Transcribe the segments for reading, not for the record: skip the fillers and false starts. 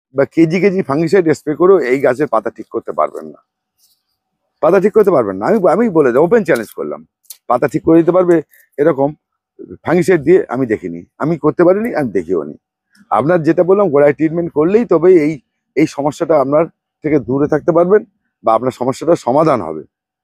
বা KG KG fungicide spray করেও এই গাছের পাতা ঠিক করতে পারবেন না। পাতা ঠিক করতে পারবেন না, আমি বলে দেবো, ওপেন চ্যালেঞ্জ করলাম। পাতা ঠিক করে দিতে পারবে এরকম ফাঙ্গিসাইড দিয়ে আমি দেখিনি, আমি করতে পারিনি, আমি দেখিও নি। আপনার যেটা বললাম, গোড়ায় ট্রিটমেন্ট করলেই তবেই এই সমস্যাটা আপনার থেকে দূরে থাকতে পারবেন বা আপনার সমস্যাটার সমাধান হবে।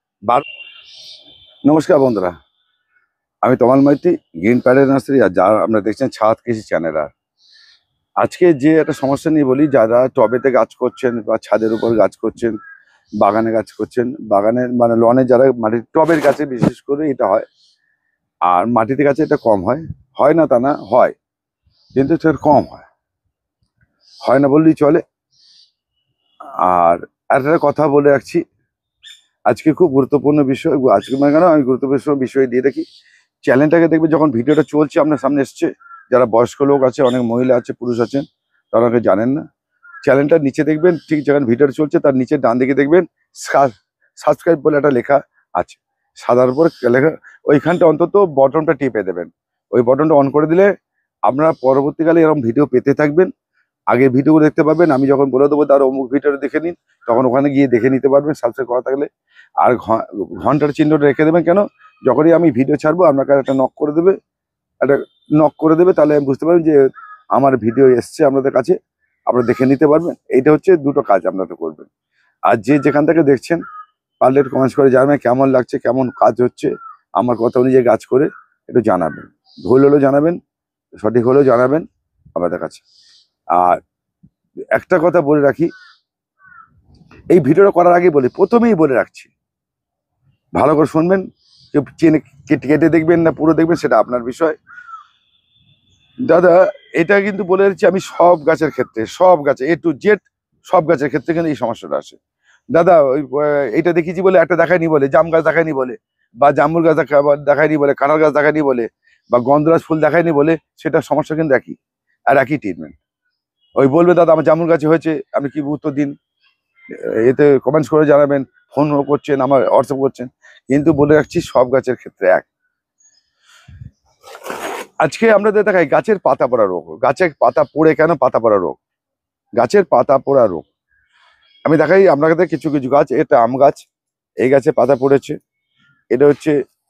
নমস্কার বন্ধুরা, আমি Tamal Maiti, green parade nursery, আর যা আপনারা দেখছেন ছাদ কৃষি চ্যানেল। আর আজকে যে একটা সমস্যা নিয়ে বলি, যারা টবেতে গাছ করছেন বা ছাদের উপর গাছ করছেন, বাগানে গাছ করছেন, বাগানের মানে লনে যারা মাটির টবের গাছে বিশেষ করে এটা হয়, আর মাটিতে গাছে এটা কম হয়। হয় না তা না, হয়, কিন্তু সেটা কম হয়, হয় না বললেই চলে। আর একটা কথা বলে রাখছি, আজকে খুব গুরুত্বপূর্ণ বিষয়, আজকে মানে কেন আমি গুরুত্বপূর্ণ বিষয় দিয়ে রাখি। চ্যানেলটাকে দেখবে যখন ভিডিওটা চলছে আপনার সামনে এসছে, যারা বয়স্ক লোক আছে, অনেক মহিলা আছে, পুরুষ আছেন, তারা অনেকে জানেন না। চ্যানেলটার নিচে দেখবেন, ঠিক যখন ভিডিওটা চলছে তার নিচে ডান দিকে দেখবেন সাবস্ক্রাইব বলে একটা লেখা আছে, সাদার উপর লেখা। ওইখানটা অন্তত বটনটা টিপে দেবেন। ওই বটনটা অন করে দিলে আপনারা পরবর্তীকালে এরকম ভিডিও পেতে থাকবেন। আগের ভিডিওগুলো দেখতে পাবেন, আমি যখন বলে দেবো তার অমুক ভিডিওটা দেখে নিন, তখন ওখানে গিয়ে দেখে নিতে পারবেন সাবস্ক্রাইব করা থাকলে। আর ঘন্টার চিহ্নটা রেখে দেবেন, কেন যখনই আমি ভিডিও ছাড়বো আপনার কাছে একটা নক করে দেবে, একটা নক করে দেবে, তাহলে আমি বুঝতে পারবেন যে আমার ভিডিও এসছে আপনাদের কাছে, আপনারা দেখে নিতে পারবেন। এইটা হচ্ছে দুটো কাজ আপনারা করবেন। আর যে যেখান থেকে দেখছেন, পারলে একটু কমেন্টস করে জানাবেন কেমন লাগছে, কেমন কাজ হচ্ছে, আমার কথা অনুযায়ী কাজ করে একটু জানাবেন। ভুল হলেও জানাবেন, সঠিক হলেও জানাবেন আমাদের কাছে। আর একটা কথা বলে রাখি, এই ভিডিওটা করার আগে বলি, প্রথমেই বলে রাখছি, ভালো করে শুনবেন। কেউ চেনে কেটে কেটে দেখবেন না পুরো দেখবেন, সেটা আপনার বিষয়। দাদা, এটা কিন্তু বলে দিচ্ছি আমি, সব গাছের ক্ষেত্রে, সব গাছে A to Z সব গাছের ক্ষেত্রে কিন্তু এই সমস্যাটা আসে। দাদা ওই এইটা দেখিয়েছি বলে একটা দেখায়নি বলে, জাম গাছ দেখায়নি বলে, বা জামুল গাছ দেখায়নি বলে, কাঁঠাল গাছ দেখায়নি বলে, বা গন্ধরাজ ফুল দেখায়নি বলে, সেটা সমস্যা কিন্তু একই, আর একই ট্রিটমেন্ট। ওই বলবে দাদা আমার জামুল গাছে হয়েছে, আপনি কি উত্তর দিন? এতে কমেন্টস করে জানাবেন, ফোন করছেন, আমার হোয়াটসঅ্যাপ করছেন, কিন্তু বলে রাখছি সব গাছের ক্ষেত্রে এক। আজকে আমরা দেখাই গাছের পাতা পড়া রোগ। গাছের পাতা পড়ে কেন পাতা পড়া রোগ? গাছের পাতা পোড়া রোগ আমি দেখাই আপনাদের কিছু কিছু গাছ। এটা আম গাছ, এই গাছে পাতা পড়েছে। এটা হচ্ছে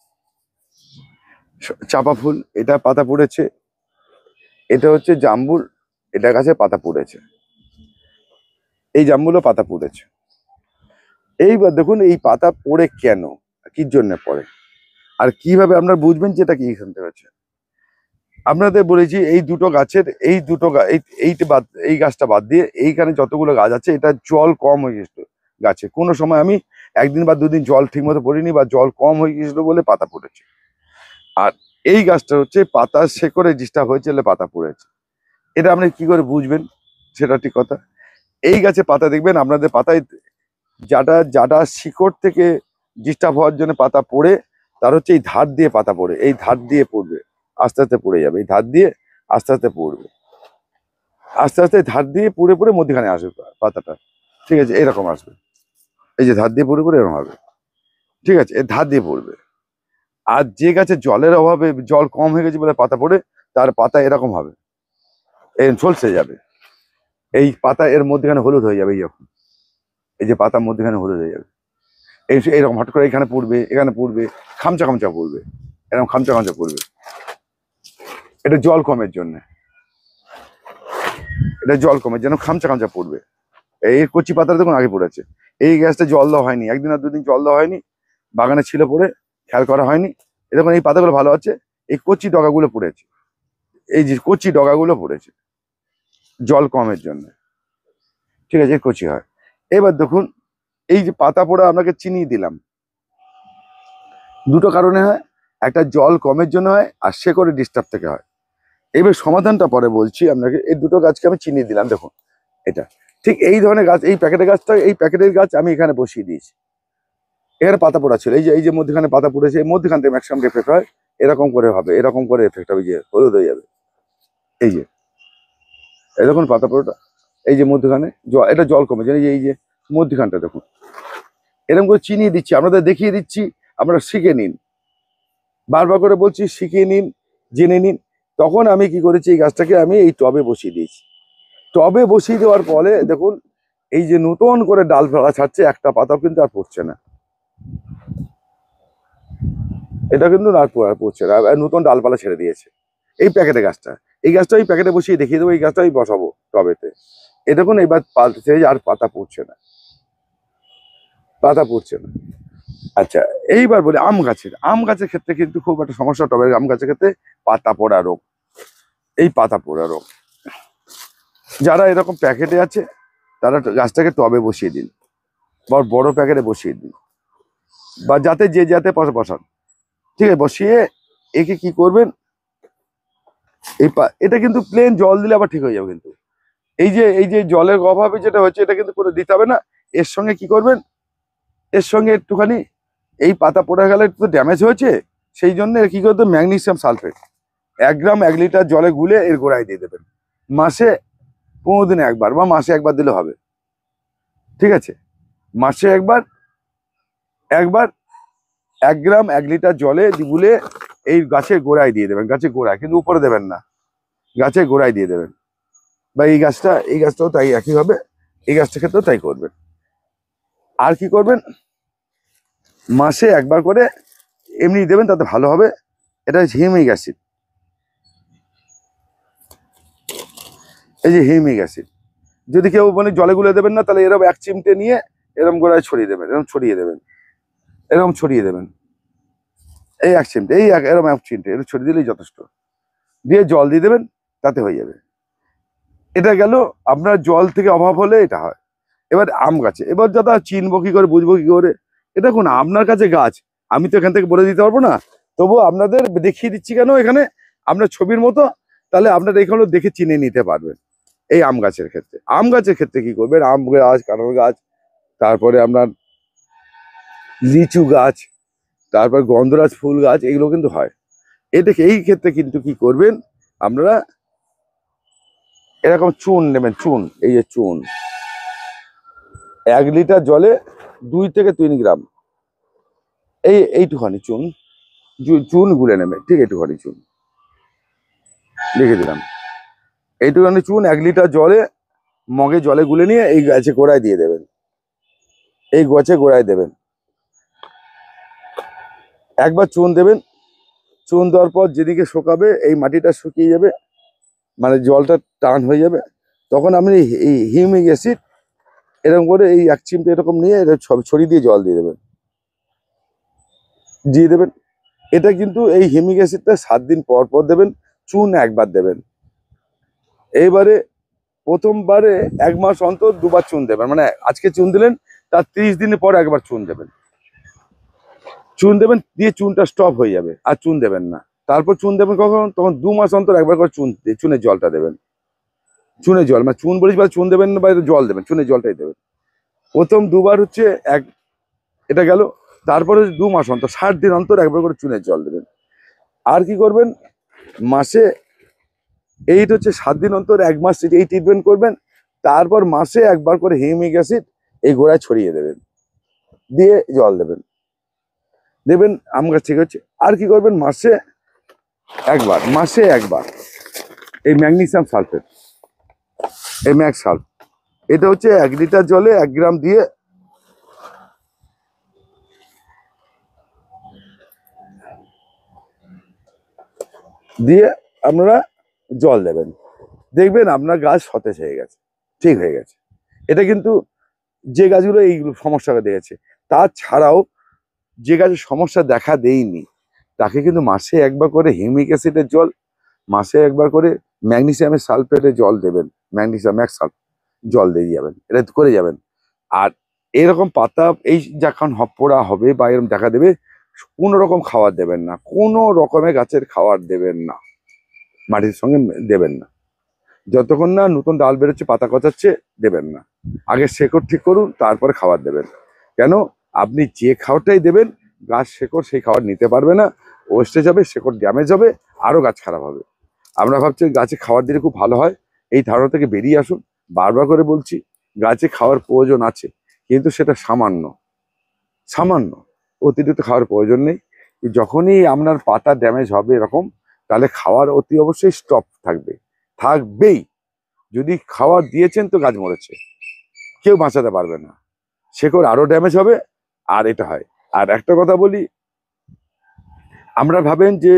চাপা ফুল, এটা পাতা পড়েছে। এটা হচ্ছে জাম্বুল, এটা গাছে পাতা পড়েছে। এই জাম্বুলও পাতা পড়েছে। এইবার দেখুন এই পাতা পড়ে কেন, কি জন্য পড়ে, আর কিভাবে আপনারা বুঝবেন যেটা কি এখান থেকে হচ্ছে। আপনাদের বলেছি এই দুটো গাছের, এই দুটো এই গাছটা বাদ দিয়ে এইখানে যতগুলো গাছ আছে, এটা জল কম হয়ে গেছিল গাছে। কোনো সময় আমি একদিন বা দুদিন জল ঠিক মতো পড়িনি, বা জল কম হয়ে গেছিল বলে পাতা পড়েছে। আর এই গাছটা হচ্ছে পাতা শেকড়ে ডিস্টার্ব হয়েছে বলে পাতা পড়েছে। এটা আপনি কি করে বুঝবেন, সেটা ঠিক কথা। এই গাছে পাতা দেখবেন আপনাদের পাতায় যাটা যাটা শিকড় থেকে ডিস্টার্ব হওয়ার জন্য পাতা পড়ে, তার হচ্ছে এই ধার দিয়ে পাতা পড়ে, এই ধার দিয়ে পড়বে, আস্তে আস্তে পড়ে যাবে, এই ধার দিয়ে আস্তে আস্তে পড়বে, আস্তে আস্তে ধার দিয়ে পুড়ে পুড়ে মধ্যখানে আসবে পাতাটা। ঠিক আছে, এরকম আসবে, এই যে ধার দিয়ে পুড়ে পুড়ে এরকম হবে। ঠিক আছে, এর ধার দিয়ে পড়বে। আর যে গাছে জলের অভাবে, জল কম হয়ে গেছে বলে পাতা পড়ে, তার পাতা এরকম হবে, এই ঝলসে যাবে। এই পাতা এর মধ্যখানে হলুদ হয়ে যাবে, যখন এই যে পাতার মধ্যখানে হলুদ হয়ে যাবে, এইরকম হট করে এখানে পড়বে, এখানে পড়বে, খামচা খামচা পড়বে, এরকম খামচা খামচা পড়বে। এটা জল কমের জন্য, এটা জল কমের জন্য খামচা খামচা পড়বে। এই কচি পাতা দেখুন আগে পড়েছে। এই গাছটা জল দেওয়া হয়নি, একদিন আর দুদিন জল দেওয়া হয়নি, বাগানে ছিল পড়ে, খেয়াল করা হয়নি। দেখুন এই পাতাগুলো ভালো আছে, এই কচি ডগাগুলো পড়েছে, এই যে কচি ডগাগুলো পড়েছে জল কমের জন্য। ঠিক আছে, কচি হয়। এবার দেখুন এই যে পাতা পোড়া আপনাকে চিনিয়ে দিলাম, দুটো কারণে হয়, একটা জল কমের জন্য হয়, আর শেকড়ে ডিস্টার্ব থেকে হয়। এবার সমাধানটা পরে বলছি আপনাকে। এই দুটো গাছকে আমি চিনিয়ে দিলাম, দেখুন এটা ঠিক এই ধরনের গাছ। এই প্যাকেটের গাছটা, এই প্যাকেটের গাছ আমি এখানে বসিয়ে দিয়েছি। এখানে পাতা পোড়া ছিল, এই যে মধ্যখানে পাতা পড়েছে, এই মধ্যখান থেকে ম্যাক্সিমাম এফেক্ট হয়। এরকম করে হবে, এরকম করে এফেক্ট হবে, যে হলুদ হয়ে যাবে। এই যে এই দেখুন পাতা পোড়াটা, এই যে মধ্যখানে এটা জল কমেছে, এই যে মধ্যখানটা দেখুন, এরকম করে চিনিয়ে দিচ্ছি, আপনাদের দেখিয়ে দিচ্ছি, আপনারা শিখে নিন। বারবার করে বলছি শিখে নিন, জেনে নিন। তখন আমি কি করেছি, এই গাছটাকে আমি এই টবে বসিয়ে দিয়েছি। টবে বসিয়ে দেওয়ার পরে দেখুন এই যে নতুন করে ডালপালা ছাড়ছে, একটা পাতাও কিন্তু আর পড়ছে না, এটা কিন্তু আর পড়ছে না, আর নতুন ডালপালা ছেড়ে দিয়েছে। এই প্যাকেটে গাছটা, এই গাছটা এই প্যাকেটে বসিয়ে দেখিয়ে দেবো, এই গাছটাই বসাবো টবেতে। এ দেখুন এবার আর পাতা পড়ছে না, পাতা পড়ছে না। আচ্ছা, এইবার বলি আম গাছের ক্ষেত্রে কিন্তু খুব একটা সমস্যা, টবের আম গাছের ক্ষেত্রে পাতা পোড়া রোগ। এই পাতা পোড়া রোগ যারা এরকম প্যাকেটে আছে তারা গাছটাকে টবে বসিয়ে দিন বা বড় প্যাকেটে বসিয়ে দিন, বা যাতে যাতে বসান, ঠিক আছে। বসিয়ে একে কি করবেন, এটা কিন্তু প্লেন জল দিলে আবার ঠিক হয়ে যাবে। কিন্তু এই যে জলের অভাবে যেটা হচ্ছে, এটা কিন্তু করে দিতে হবে না। এর সঙ্গে কি করবেন, এর সঙ্গে একটুখানি এই পাতা পড়ে গেলে তো ড্যামেজ হয়েছে, সেই জন্য কি করতে, ম্যাগনেসিয়াম সালফেট 1 গ্রাম 1 লিটার জলে গুলে এর গোড়ায় দিয়ে দেবেন। মাসে 15 দিনে একবার বা মাসে একবার দিলে হবে, ঠিক আছে। মাসে একবার 1 গ্রাম 1 লিটার জলে গুলে এই গাছের গোড়ায় দিয়ে দেবেন, গাছের গোড়ায়, কিন্তু উপরে দেবেন না, গাছের গোড়ায় দিয়ে দেবেন। বা এই গাছটাও তাই একই হবে, এই গাছটার ক্ষেত্রেও তাই করবেন। আর কি করবেন, মাসে একবার করে এমনি দেবেন, তাতে ভালো হবে। এটা হচ্ছে হিউমিক অ্যাসিড, এই যে হিউমিক অ্যাসিড। যদি কেউ মানে জলে গুলে দেবেন না, তাহলে এরকম 1 চিমটে নিয়ে এরকম গোড়ায় ছড়িয়ে দেবেন, এরকম ছড়িয়ে দেবেন, এরকম ছড়িয়ে দেবেন। এই 1 চিমটে, এরকম 1 চিমটে এটা ছড়িয়ে দিলেই যথেষ্ট। দিয়ে জল দিয়ে দেবেন, তাতে হয়ে যাবে। এটা গেল আপনার জল থেকে অভাব হলে এটা হয়। এবার আম গাছে, এবার দাদা চিনবো কি করে, বুঝবো কি করে? এটা কোন আপনার কাছে গাছ, আমি তো এখান থেকে বলে দিতে পারবো না, তবুও আপনাদের দেখিয়ে দিচ্ছি কেন এখানে, আপনার ছবির মতো, তাহলে আপনারা এখানে দেখে চিনে নিতে পারবেন। এই আম গাছের ক্ষেত্রে কি করবেন, আম গাছ, কাঁঠাল গাছ, তারপরে আপনার লিচু গাছ, তারপর গন্ধরাজ ফুল গাছ, এগুলো কিন্তু হয়। এই ক্ষেত্রে কিন্তু কি করবেন আপনারা, এরকম চুন নেবেন, চুন, এই যে চুন 1 লিটার জলে 2 থেকে 3 গ্রাম, এইটুখানি চুন গুলে নেবে, ঠিক, এইটুখানি চুন লিখে দিলাম। এইটুখানি চুন 1 লিটার জলে, মগে জলে গুলে নিয়ে এই গাছে গোড়ায় দিয়ে দেবেন, এই গাছে গোড়ায় দেবেন। একবার চুন দেবেন, চুন দেওয়ার পর যেদিকে শুকাবে, এই মাটিটা শুকিয়ে যাবে, মানে জলটা টান হয়ে যাবে, তখন আপনি এই হিউমিক অ্যাসিড এরকম করে এই 1 চিমটে এরকম নিয়ে সব ছড়িয়ে দিয়ে জল দিয়ে দেবেন। এটা কিন্তু এই হিউমিক অ্যাসিডটা 7 দিন পর পর দেবেন, চুন একবার দেবেন। এইবারে প্রথমবারে 1 মাস অন্তর 2 বার চুন দেবেন, মানে আজকে চুন দিলেন, তার 30 দিনের পর একবার চুন দেবেন, দিয়ে চুনটা স্টপ হয়ে যাবে, আর চুন দেবেন না। তারপর চুন দেবেন কখন, তখন 2 মাস অন্তর একবার করে চুনের জলটা দেবেন। চুনের জল মানে চুন বলেছি, বা চুন দেবেন বা জল দেবেন, চুনের জলটাই দেবেন। প্রথম 2 বার হচ্ছে এটা গেল। তারপরে 2 মাস অন্তর 60 দিন অন্তর একবার করে চুনের জল দেবেন। আর কি করবেন, মাসে এইটা হচ্ছে 7 দিন অন্তর 1 মাস এই ট্রিটমেন্ট করবেন। তারপর মাসে একবার করে হিউমিক অ্যাসিড এই গোড়ায় ছড়িয়ে দেবেন, দিয়ে জল দেবেন, আম গাছ ঠিক হচ্ছে। আর কি করবেন, মাসে একবার এই ম্যাগনেসিয়াম সালফেট, এই ম্যাক্স সালফ, এটা হচ্ছে 1 লিটার জলে 1 গ্রাম দিয়ে আপনারা জল দেবেন, দেখবেন আপনার গাছ সতেজ হয়ে গেছে, ঠিক হয়ে গেছে। এটা কিন্তু যে গাছগুলো এই সমস্যাটা দেখেছে, তাছাড়াও যে গাছের সমস্যা দেখা দেয়নি, তাকে কিন্তু মাসে একবার করে হিউমিক অ্যাসিডের জল, মাসে একবার করে ম্যাগনেসিয়ামের সালফেটের জল দেবেন, ম্যাগনেসিয়াম ম্যাক্স সালফেট জল দিয়ে যাবেন, এটা করে যাবেন। আর এরকম পাতা এই যখন পোড়া হবে বা এরকম দেখা দেবে, কোনো রকম খাবার দেবেন না, কোনো রকমের গাছের খাবার দেবেন না, মাটির সঙ্গে দেবেন না, যতক্ষণ না নতুন ডাল বেরোচ্ছে, পাতা গজাচ্ছে, দেবেন না। আগে শেকড় ঠিক করুন, তারপরে খাবার দেবেন। কেন, আপনি যে খাবারটাই দেবেন, গাছ শেকড় সেই খাবার নিতে পারবে না, ওয়েস্টেজ হবে, শেকড় ড্যামেজ হবে, আরো গাছ খারাপ হবে। আমরা ভাবছি গাছে খাবার দিলে খুব ভালো হয়, এই ধারণা থেকে বেরিয়ে আসুন। বারবার করে বলছি, গাছে খাওয়ার প্রয়োজন আছে, কিন্তু সেটা সামান্য, অতিরিক্ত খাওয়ার প্রয়োজন নেই। যখনই আপনার পাতা ড্যামেজ হবে এরকম, তাহলে খাওয়ার অতি অবশ্যই স্টপ থাকবেই। যদি খাবার দিয়েছেন তো গাছ মরেছে, কেউ বাঁচাতে পারবে না, শেকড় আরো ড্যামেজ হবে। আর এটা হয়। আর একটা কথা বলি, আমরা ভাবেন যে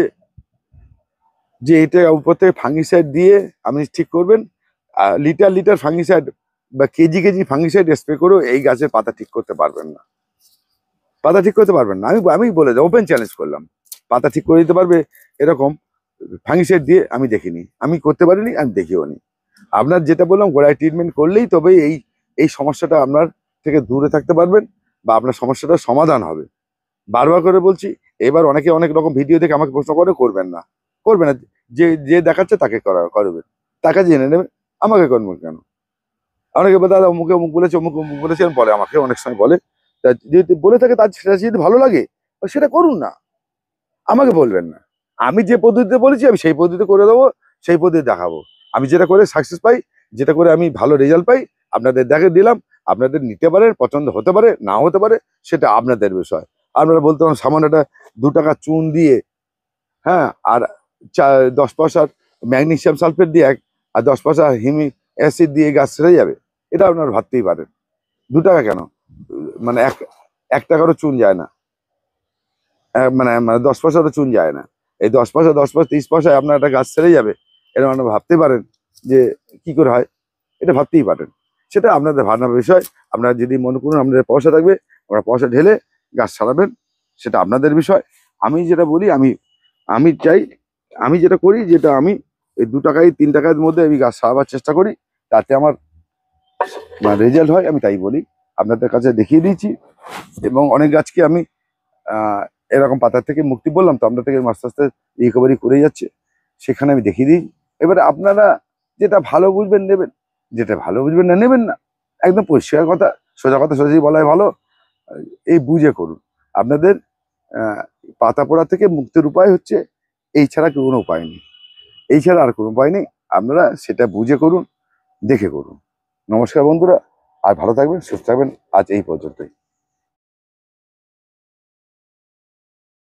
যে এটা উপর থেকে ফাঙ্গিসাইড দিয়ে আপনি ঠিক করবেন, লিটার লিটার ফাঙ্গিসাইড বা কেজি কেজি ফাঙ্গিসাইড স্প্রে করেও এই গাছের পাতা ঠিক করতে পারবেন না। পাতা ঠিক করতে পারবেন না, আমি আমি বলে দেবো, ওপেন চ্যালেঞ্জ করলাম। পাতা ঠিক করে দিতে পারবে এরকম ফাঙ্গিসাইড দিয়ে আমি দেখিনি, আমি করতে পারিনি, আমি দেখিও নি। আপনার যেটা বললাম, গোড়ায় ট্রিটমেন্ট করলেই তবে এই এই সমস্যাটা আপনার থেকে দূরে থাকতে পারবেন, বা আপনার সমস্যাটার সমাধান হবে। বারবার করে বলছি, এবার অনেকে অনেক রকম ভিডিও দেখে আমাকে প্রশ্ন করে, করবেন না, করবে না, যে যে দেখাচ্ছে তাকে করবেন, তাকে জেনে নেবেন, আমাকে করবেন কেন? অনেকে বলে, দাদা অমুকে অমুক বলেছে, অমুক অমুক বলেছেন, বলে আমাকে অনেক সময় বলে। তা যদি বলে থাকে, তার সেটা যদি ভালো লাগে সেটা করুন না, আমাকে বলবেন না। আমি যে পদ্ধতিতে বলেছি আমি সেই পদ্ধতিতে করে দেবো, সেই পদ্ধতি দেখাবো। আমি যেটা করে সাকসেস পাই, যেটা করে আমি ভালো রেজাল্ট পাই, আপনাদের দেখে দিলাম। আপনাদের নিতে পারেন, পছন্দ হতে পারে, না হতে পারে, সেটা আপনাদের বিষয়। আপনারা বলতে পারেন সামান্য একটা 2 টাকা চুন দিয়ে, হ্যাঁ, আর 10 পয়সার ম্যাগনেসিয়াম সালফেট দিয়ে আর 10 পয়সা হিমিক অ্যাসিড দিয়ে গাছ সেরে যাবে, এটা আপনারা ভাবতেই পারেন। 2 টাকা কেন, মানে এক টাকারও চুন যায় না, মানে 10 পয়সারও চুন যায় না। এই 10 পয়সা 10 পয়সা 30 পয়সায় আপনার একটা গাছ ছেড়ে যাবে, এটা আপনারা ভাবতে পারেন যে কি করে হয়, এটা ভাবতেই পারেন। সেটা আপনাদের ভাবনার বিষয়। আপনারা যদি মনে করুন আপনাদের পয়সা থাকবে, আপনারা পয়সা ঢেলে গাছ ছাড়াবেন, সেটা আপনাদের বিষয়। আমি যেটা বলি, আমি আমি চাই, আমি যেটা করি, যেটা আমি এই 2 টাকায় 3 টাকার মধ্যে আমি গাছ ছাড়াবার চেষ্টা করি, তাতে আমার রেজাল্ট হয়, আমি তাই বলি। আপনাদের কাছে দেখিয়ে দিয়েছি, এবং অনেক গাছকে আমি এরকম পাতার থেকে মুক্তি বললাম তো, আমরা থেকে আস্তে আস্তে রিকভারি করে যাচ্ছে, সেখানে আমি দেখিয়ে দিই। এবারে আপনারা যেটা ভালো বুঝবেন নেবেন, যেটা ভালো বুঝবেন না নেবেন না, একদম পরিষ্কার কথা, সোজা কথা সোজাই বলাই ভালো। এই বুঝে করুন। আপনাদের পাতা পোড়া থেকে মুক্তির উপায় হচ্ছে এই ছাড়া কোনো উপায় নেই, এই ছাড়া আর কোনো উপায় নেই। আপনারা সেটা বুঝে করুন, দেখে করুন। নমস্কার বন্ধুরা, আর ভালো থাকবেন, সুস্থ থাকবেন। আজ এই পর্যন্তই।